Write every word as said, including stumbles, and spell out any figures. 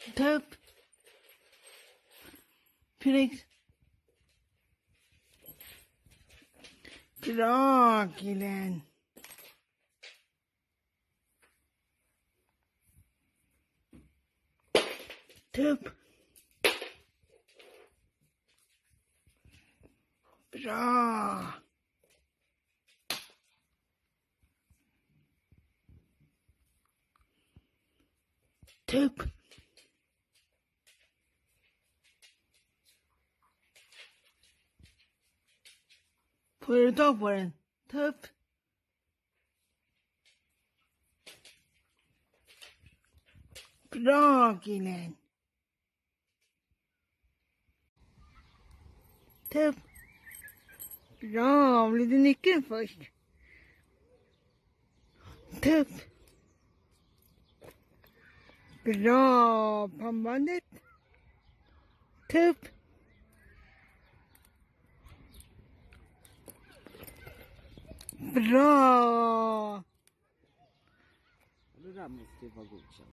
Tupp. Felix. Bra killen. Tupp. Bra. Tupp. Får du tag på den? Tupp. Bra killen. Tupp. Bra, blir det nyckeln först? Tupp. Bra, pannbandet. Tupp. Bra. Det där måste ju vara godkänt.